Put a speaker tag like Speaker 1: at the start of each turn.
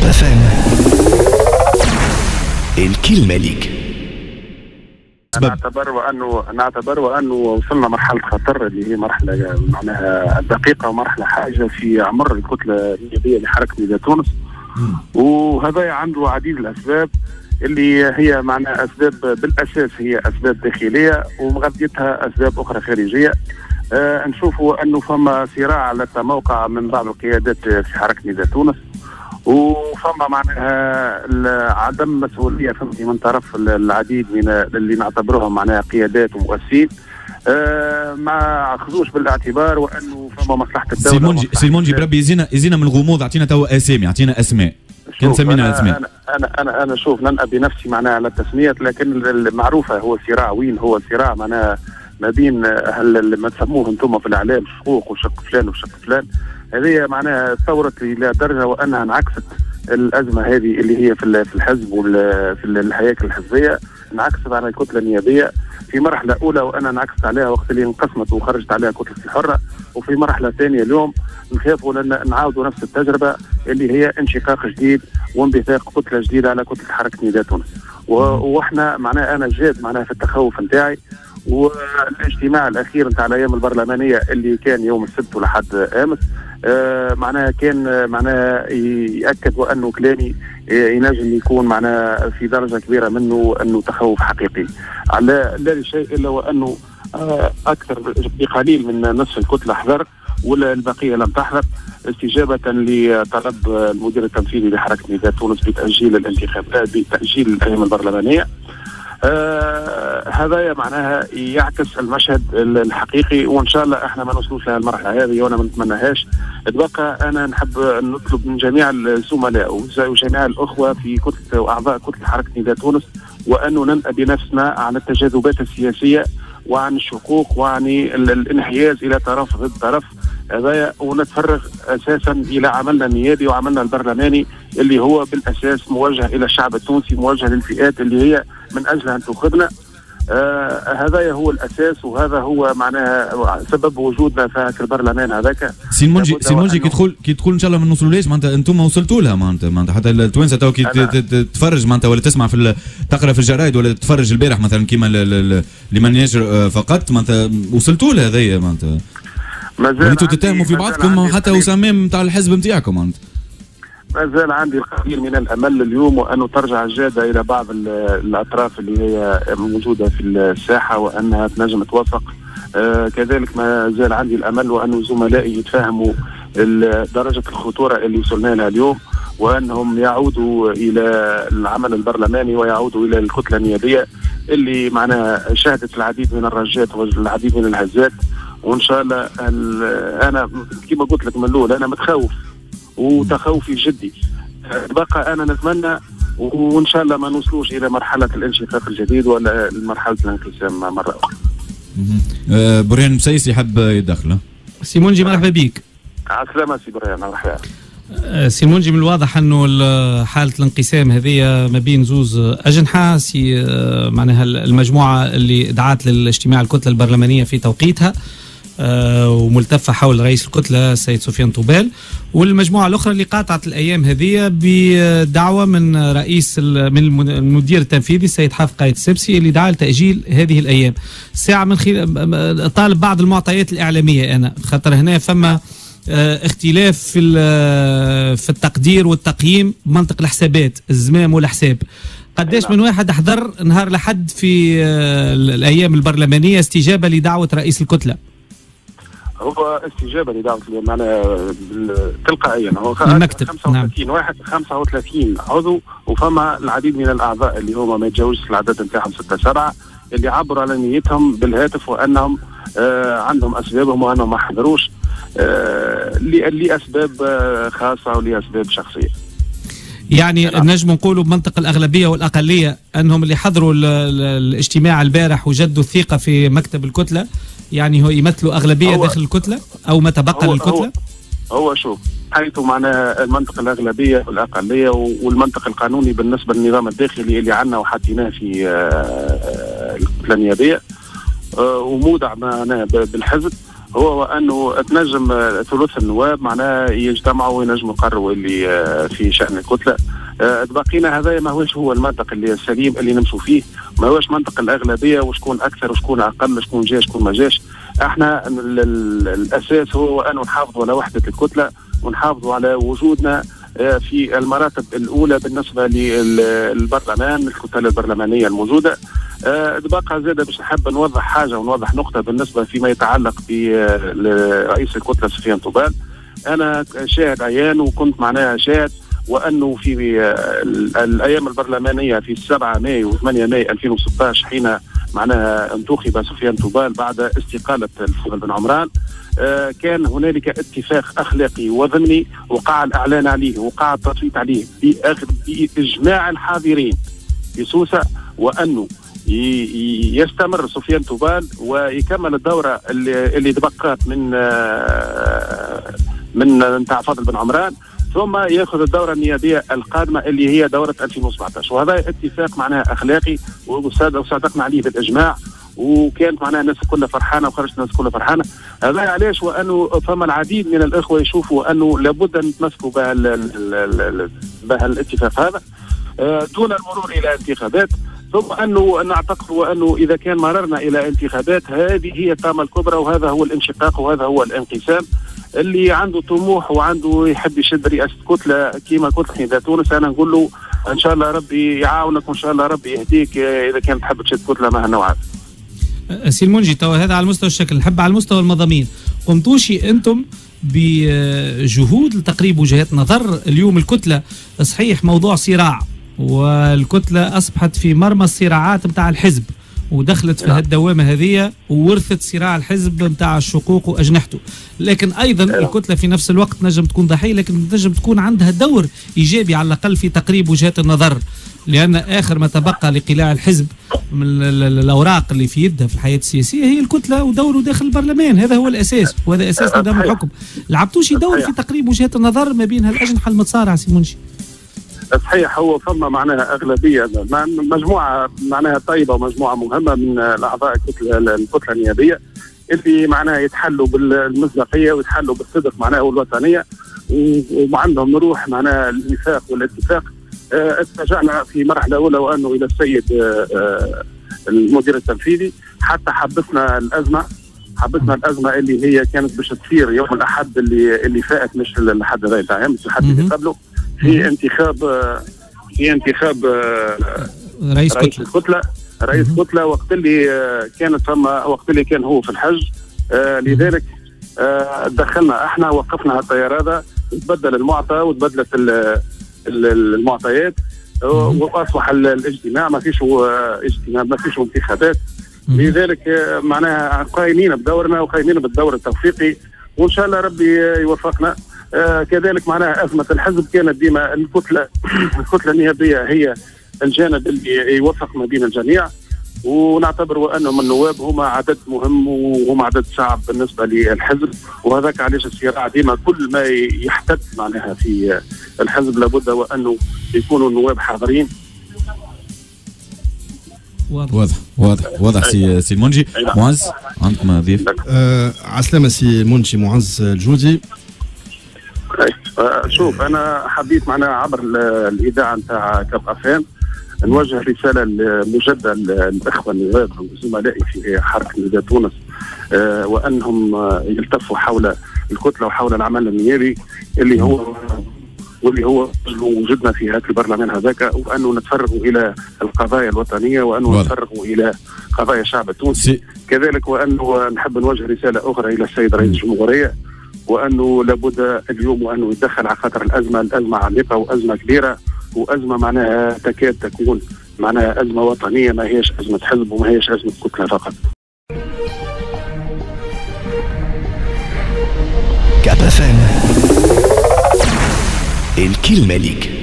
Speaker 1: FM. الكلمة ليك.
Speaker 2: نعتبر وأنه وصلنا مرحلة خطر اللي هي مرحلة معناها دقيقة ومرحلة حاجة في عمر الكتلة النيابية لحركة نداء تونس. وهذا عنده عديد الأسباب اللي هي معناها أسباب بالأساس هي أسباب داخلية ومغذيتها أسباب أخرى خارجية. نشوفوا أنه فما صراع على التموقع من بعض القيادات في حركة نداء تونس، وفما معناها عدم مسؤولية من طرف العديد من اللي نعتبرهم معناها قيادات ومؤسسين، ما أخذوش بالاعتبار وأنه فما مصلحة الدولة.
Speaker 3: سي المنجي بربي يزينا من الغموض، أعطينا توا أسامي، أعطينا أسماء كان سمينا أسماء.
Speaker 2: أنا شوف ننأى بنفسي معناها على التسميات، لكن المعروفة هو صراع وين هو صراع معناها ما بين ما تسموه انتم في الإعلام شقوق وشق فلان وشق فلان. هذه معناها تطورت إلى درجة وأنها انعكست الأزمة هذه اللي هي في الحزب وفي الهياكل الحزبية، انعكست على الكتلة النيابية في مرحلة أولى، وأنا انعكست عليها وقت اللي انقسمت وخرجت عليها كتلة الحرة، وفي مرحلة ثانية اليوم نخافوا لأن نعاودوا نفس التجربة اللي هي انشقاق جديد وانبثاق كتلة جديدة على كتلة حركة نداء تونس. وإحنا معناها أنا جاد معناها في التخوف نتاعي. والاجتماع الأخير نتاع الأيام البرلمانية اللي كان يوم السبت ولحد أمس معناها كان معناها يأكد وأنه كلامي ينجم يكون معناها في درجة كبيرة منه أنه تخوف حقيقي على لا شيء إلا وأنه أكثر بقليل من نصف الكتلة حضر ولا البقية لم تحضر، استجابة لطلب المدير التنفيذي لحركة نداء تونس بتأجيل الانتخابات بتأجيل الأيام البرلمانية. هذا معناها يعكس المشهد الحقيقي، وان شاء الله احنا ما نوصلوش لها المرحله هذه وانا ما نتمناهاش. تبقى انا نحب نطلب من جميع الزملاء وجميع الاخوه في كتله واعضاء كتله حركه نداء تونس وانه ننأى بنفسنا عن التجاذبات السياسيه وعن الشقوق وعن الانحياز الى طرف ضد طرف هذايا، ونتفرغ اساسا الى عملنا النيابي وعملنا البرلماني اللي هو بالاساس موجه الى الشعب التونسي، موجه للفئات اللي هي من اجل ان تأخذنا. هذا هو الاساس وهذا هو معناها سبب وجودنا في البرلمان هذاك.
Speaker 3: سي المنجي كي تقول ان شاء الله ما نوصلوليش معناتها انتم وصلتوا لها معناتها حتى التوانسه تو كي تتفرج معناتها ولا تسمع تقرا في الجرايد ولا تتفرج البارح مثلا كيما لمن يجر فقط معناتها وصلتوا لها هذيا معناتها. انتم تتهموا في بعضكم حتى وسمام نتاع الحزب نتاعكم معناتها.
Speaker 2: ما زال عندي القليل من الامل اليوم وانه ترجع الجاده الى بعض الاطراف اللي هي موجوده في الساحه وانها تنجم توافق. كذلك ما زال عندي الامل وانه زملائي يتفهموا درجه الخطوره اللي وصلنا لها اليوم وانهم يعودوا الى العمل البرلماني ويعودوا الى الكتله النيابيه اللي معناها شهدت العديد من الرجات والعديد من الهزات. وان شاء الله انا كما قلت لك من الاول انا متخوف وتخوفي جدي. بقى انا نتمنى وان شاء الله ما نوصلوش الى مرحله الانشقاق الجديد ولا مرحله الانقسام مره اخرى.
Speaker 3: برهان مسيس يحب يدخل.
Speaker 4: سي منجي مرحبا بك.
Speaker 2: على السلامه سي برهان. مرحبا.
Speaker 4: سي منجي من الواضح انه حاله الانقسام هذه ما بين زوز اجنحه، سي معناها المجموعه اللي دعت للاجتماع الكتله البرلمانيه في توقيتها وملتفه حول رئيس الكتله السيد سفيان طوبال، والمجموعه الاخرى اللي قاطعت الايام هذه بدعوه من من المدير التنفيذي السيد حافظ قايد السبسي اللي دعا لتاجيل هذه الايام ساعه من خلال طالب بعض المعطيات الاعلاميه. انا خاطر هنا فما اختلاف في التقدير والتقييم بمنطق الحسابات الزمام والحساب. قداش من واحد حضر نهار لحد في الايام البرلمانيه استجابه لدعوه رئيس الكتله؟
Speaker 2: هو استجابه لدعوه معناها تلقائيا هو
Speaker 4: المكتب
Speaker 2: 35 واحد 35 عضو وفما العديد من الاعضاء اللي هما ما يتجاوزش العدد نتاعهم 6 7 اللي عبروا على نيتهم بالهاتف وانهم عندهم اسبابهم وانهم ما حضروش لاسباب خاصه ولاسباب شخصيه.
Speaker 4: يعني نجم نقولوا بمنطق الاغلبيه والاقليه انهم اللي حضروا الاجتماع البارح وجدوا الثقه في مكتب الكتله، يعني هو يمثلوا اغلبيه داخل الكتله او ما تبقى للكتله.
Speaker 2: هو شوف حيث معناها المنطق الاغلبيه والاقليه والمنطق القانوني بالنسبه للنظام الداخلي اللي عندنا وحطيناه في الكتله النيابيه ومودع معناها بالحزب، هو أنه تنجم ثلث النواب معناها يجتمعوا وينجموا يقرروا اللي في شأن الكتلة. بقينا هذا ما هوش هو المنطق اللي السليم اللي نمشوا فيه، ما هوش منطق الأغلبية وشكون أكثر وشكون أقل، شكون جاش شكون ما جاش. احنا الأساس هو أنه نحافظوا على وحدة الكتلة ونحافظوا على وجودنا في المراتب الأولى بالنسبة للبرلمان، الكتل البرلمانية الموجودة. بقى زاد باش نحب نوضح حاجة ونوضح نقطة بالنسبة فيما يتعلق برئيس الكتلة سفيان طوبال. أنا شاهد عيان وكنت معناها شاهد، وأنه في الأيام البرلمانية في 7 مايو و8 مايو 2016 حين معناها انتخب سفيان طوبال بعد استقالة الفضل بن عمران، كان هنالك اتفاق أخلاقي وضمني وقع الإعلان عليه وقع التصويت عليه بإجماع الحاضرين في سوسة، وأنه يستمر سفيان طوبال ويكمل الدورة اللي تبقات من نتاع فضل بن عمران، ثم ياخذ الدوره النيابيه القادمه اللي هي دوره 2017. وهذا اتفاق معناها اخلاقي وصادقنا عليه بالاجماع، وكانت معناها الناس كلها فرحانه وخرجت الناس كلها فرحانه. هذا علاش وانه فما العديد من الاخوه يشوفوا انه لابد ان نتمسكوا بهالاتفاق هذا دون المرور الى انتخابات، ثم انه نعتقد وانه اذا كان مررنا الى انتخابات هذه هي الطامه الكبرى، وهذا هو الانشقاق وهذا هو الانقسام. اللي عنده طموح وعنده يحب يشد رئاسه كتله كيما كتله حديث تونس، انا نقول له ان شاء الله ربي يعاونك وان شاء الله ربي يهديك اذا كان تحب تشد كتله مع النوعات.
Speaker 4: سي المنجي، توا هذا على المستوى الشكل، نحب على المستوى المضامين قمتوشي انتم بجهود لتقريب وجهات نظر؟ اليوم الكتله صحيح موضوع صراع، والكتله اصبحت في مرمى الصراعات نتاع الحزب ودخلت في هالدوامه هذه وورثت صراع الحزب نتاع الشقوق واجنحته، لكن ايضا الكتله في نفس الوقت نجم تكون ضحيه، لكن نجم تكون عندها دور ايجابي على الاقل في تقريب وجهات النظر، لان اخر ما تبقى لقلاع الحزب من الاوراق اللي في يدها في الحياه السياسيه هي الكتله ودوره داخل البرلمان. هذا هو الاساس وهذا اساس نظام الحكم. لعبتوش دور في تقريب وجهات النظر ما بين هالاجنحه المتصارعه سي منجي؟
Speaker 2: صحيح، هو فما معناها أغلبية مجموعة معناها طيبة ومجموعة مهمة من الأعضاء الكتلة النيابية اللي معناها يتحلوا بالمصداقية ويتحلوا بالصدق معناها والوطنية، وعندهم روح معناها الوفاق والاتفاق. اتجهنا في مرحلة أولى وأنه إلى السيد المدير التنفيذي، حتى حبسنا الأزمة اللي هي كانت باش تصير يوم الأحد اللي فات، مش الأحد هذا تاع امس، الأحد اللي قبله، في انتخاب رئيس كتلة وقت اللي كان هو في الحج. لذلك دخلنا احنا، وقفنا التيار هذا، تبدل المعطى وتبدلت المعطيات، واصبح الاجتماع ما فيش اجتماع، ما فيش انتخابات. لذلك معناها قايمين بدورنا وقايمين بالدور التوفيقي، وان شاء الله ربي يوفقنا. كذلك معناها أزمة الحزب كانت ديما الكتلة النيابية هي الجانب اللي يوفق ما بين الجميع، ونعتبر أنهم النواب هما عدد مهم وهم عدد صعب بالنسبة للحزب، وهذاك علاش الصراع ديما كل ما يحتد معناها في الحزب لابد وأنه يكونوا النواب حاضرين.
Speaker 3: واضح سي المنجي. معز عندك ما تضيف؟
Speaker 1: عسلامة سي المنجي، معز الجودي.
Speaker 2: شوف، انا حبيت معناها عبر الاذاعه نتاع كاب افام نوجه رساله مجدده للاخوه النواب وزملائي في حركه نداء تونس، وانهم يلتفوا حول الكتله وحول العمل النيابي اللي هو وجودنا في هذا البرلمان هذاك، وانه نتفرغوا الى القضايا الوطنيه، وانه نتفرغوا الى قضايا الشعب التونسي. كذلك وانه نحب نوجه رساله اخرى الى السيد رئيس الجمهوريه، وانه لابد اليوم وانه يتدخل على خاطر الازمه عميقه وازمه كبيره، وازمه معناها تكاد تكون معناها ازمه وطنيه، ما هيش ازمه حزب وما هيش ازمه كتله فقط.
Speaker 5: كاب اف ام، الكلمه ليك.